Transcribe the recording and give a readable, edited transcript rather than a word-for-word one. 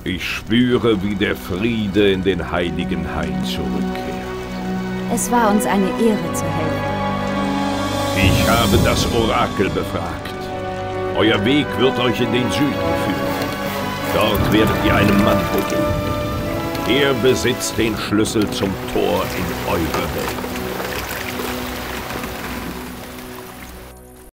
Ich spüre, wie der Friede in den heiligen Hain zurückkehrt. Es war uns eine Ehre zu helfen. Ich habe das Orakel befragt. Euer Weg wird euch in den Süden führen. Dort werdet ihr einem Mann begegnen. Er besitzt den Schlüssel zum Tor in eure Welt.